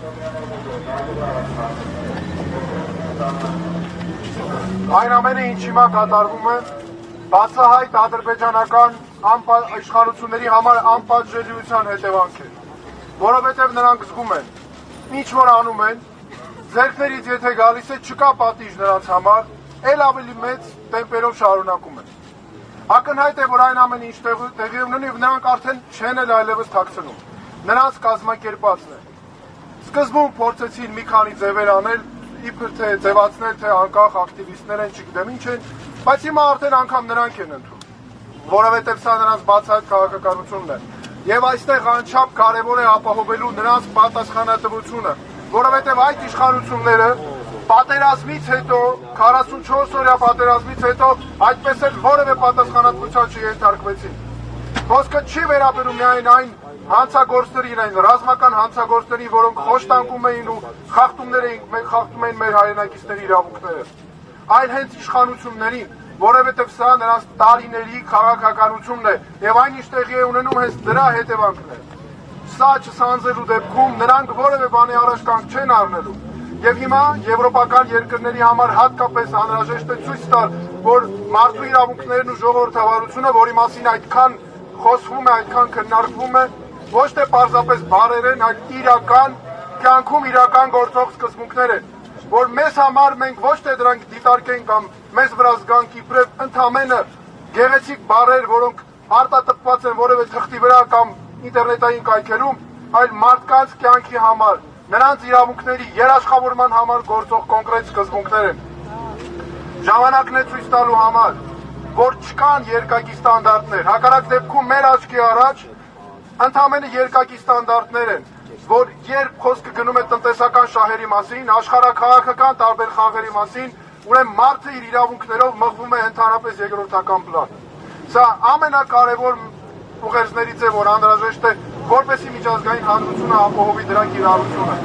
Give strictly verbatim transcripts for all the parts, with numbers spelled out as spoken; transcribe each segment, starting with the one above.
Այն ամենը ինչ հիմա կատարվում է, բացահայտ ադրբեջանական իշխանությունների համար անպատժելիության հետևանք է, որովհետև նրանք զգում են, ինչ որ անում են, ձեռքներից եթե գալիս է, չկա պատիժ նրանց համար, էլ ավելի մեծ տեմպերով շարունակում են։ Ակնհայտ է, որ այն ամենը ինչ տեղի ունի, նրանք արդեն չեն էլ այլևս թաքցնում, նրանց կազմակերպածն է։ Սկզբում փորձեցին մի քանի ձևեր անել, իբր թե ձևացնել, թե անկախ ակտիվիստներ են, չգիտեմ ինչ են, բայց հիմա արդեն անգամ նրանք են ընդունում, որովհետև սա նրանց բացահայտ քաղաքականությունն է։ Եվ այստեղ անչափ կարևոր է ապահովելու նրանց պատասխանատվությունը, որովհետև այդ իշխանությունները պատերազմից հետո, քառասունչորս օրյա պատերազմից հետո այդպես էլ որևէ պատասխանատվության չենթարկվեցին։ Խոսքը չի վերաբերում միայն այն հանցագործներին, այն ռազմական հանցագործներին, որոնք խոշտանգում էին ու խախտումներ էին խախտում էին մեր հայրենակիցների իրավունքները, այլ հենց իշխանություններին, որովհետև սա նրանց տարիների քաղաքականությունն է եւ այն ինչ տեղի է ունենում հենց դրա հետևանքն է։ Սա չսանձելու դեպքում նրանք որևէ բանի առաջ կանգ չեն առնելու։ Եվ հիմա եվրոպական երկրների համար հատկապես անհրաժեշտ է ցույց տալ, որ մարդու իրավունքներն ու ժողովրդավարությունը, որի մասին այդքան խոսվում է, այդքան քննարկվում է, ոչ թե պարզապես բառեր են, այլ իրական կյանքում իրական գործող սկզբունքներ են, որ մեզ համար մենք ոչ թե դրանք դիտարկենք կամ մեզ վրա զգանք իբրև ընդամենը գեղեցիկ բառեր, որոնք արտատպված են որևէ թղթի վրա կամ ինտերնետային կայքերում, այլ մարդկանց կյանքի համար, նրանց իրավունքների երաշխավորման համար գործող կոնկրետ սկզբունքներ են։ Ժամանակն է ցույց տալու համար, որ չկան երկակի ստանդարտներ, հակառակ դեպքում մեր աչքի առաջ ընդամենը երկակի ստանդարտներ են, որ երբ խոսքը գնում է տնտեսական շահերի մասին, աշխարհաքաղաքական տարբեր խաղերի մասին, ուրեմն մարդը իր իրավունքներով մղվում է ընդհանրապես երկրորդական պլան։ Սա ամենակարևոր ուղերձներից է, որ անհրաժեշտ է, որպեսզի միջազգային հանրությունը ապահովի դրա կիրառությունը,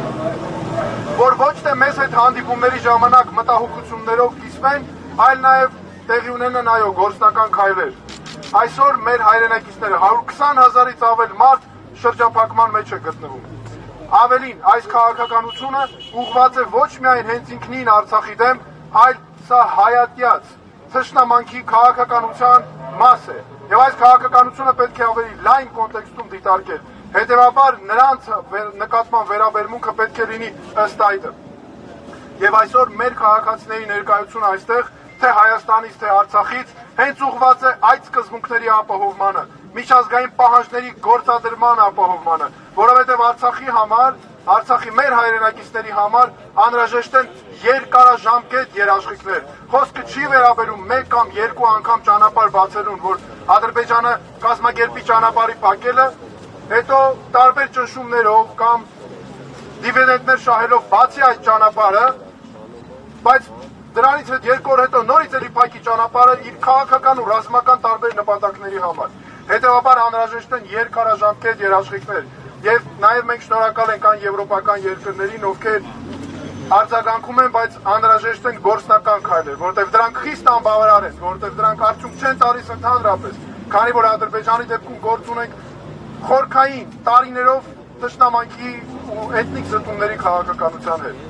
որ ոչ թե մեզ հետ հանդիպումների ժամանակ մտահոգություններով կիսվեն, այլ նաև տեղի ունենան այո գործնական քայլեր։ Այսօր մեր հայրենակիցները հարյուր քսան հազարից ավել մարդ շրջափակման մեջ է գտնվում։ Ավելին, այս քաղաքականությունը ուղղված է ոչ միայն հենց ինքնին Արցախի դեմ, այլ սա հայատյաց թշնամանքի քաղաքականության մաս է։ Եվ այս քաղաքականությունը պետք է ավելի լայն կոնտեքստում դիտարկել։ Հետևաբար նրանց նկատմամբ վերաբերմունքը պետք է լինի ըստ այդը։ Եվ այսօր մեր քաղաքացիների ներկայությունը այստեղ, թե Հայաստանից, թե Արցախից, հենց ուղղված է այդ սկզբունքների ապահովմանը, միջազգային պահանջների գործադրման ապահովմանը, որովհետև Արցախի համար, Արցախի մեր հայրենակիցների համար անհրաժեշտ են երկարաժամկետ երաշխիքներ։ Խոսքը չի վերաբերում մեկ կամ երկու անգամ ճանապարհ բացելուն, որ Ադրբեջանը կազմակերպի ճանապարհի փակելը, հետո տարբեր ճնշումներով կամ դիվիդենդներ շահելով բացի այդ ճանապարհը, բայց դրանից հետ երկու օր հետո նորից էլի փակի ճանապարհը իր քաղաքական ու ռազմական տարբեր նպատակների համար։ Հետևաբար անհրաժեշտ են երկարաժամկետ երաշխիքներ եւ նաեւ մենք շնորհակալ ենք այն եվրոպական երկրներին, ովքեր արձագանքում են, բայց անհրաժեշտ են գործնական քայլեր, որովհետեւ դրանք խիստ անբավարար են, որովհետեւ դրանք արդյունք չեն տալիս ընդհանրապես, քանի որ Ադրբեջանի դեպքում գործ ունենք խորքային տարիներով թշնամանքի ու էթնիկ զտումների քաղաքականության հետ։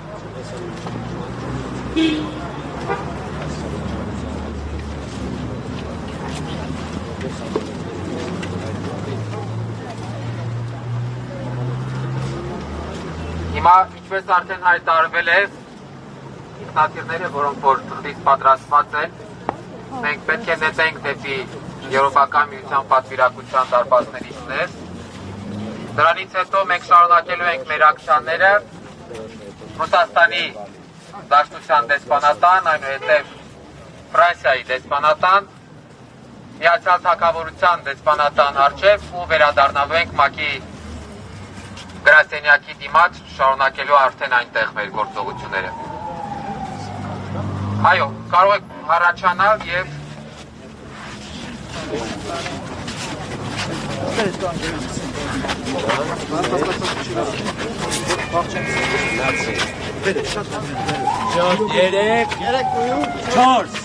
Հիմա ինչպես արդեն հայտարարվել է, ինքնաթիռները, որոնք որ թղթից պատրաստված են, մենք պետք է նետենք դեպի Եվրոպական միության պատվիրակության դարպասներից ներս։ Դրանից հետո մենք շարունակելու ենք մեր ակցիաները Ռուսաստանի Դաշնության դեսպանատան, այնուհետև Ֆրանսիայի դեսպանատան, Միացյալ Թագավորության դեսպանատան առջև ու վերադառնալու ենք ՄԱԿ-ի գրասենյակի դիմաց, շարունակելու արդեն այնտեղ մեր գործողությունները։ Այո, կարող եք առաջանալ եւ երեք, չորս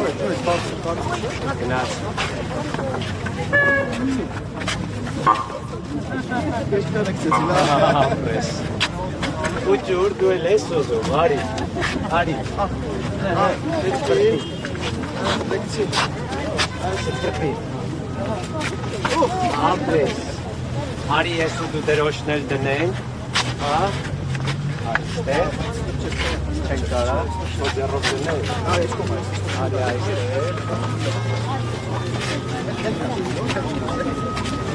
Uite, urdu e lesozo, Ari. Ari. Ապրես, արի ես ու դու դրոշներ դնենք, հա, այստեղ, չենք կարա, որ ձեռով դնենք, արի այստեղ,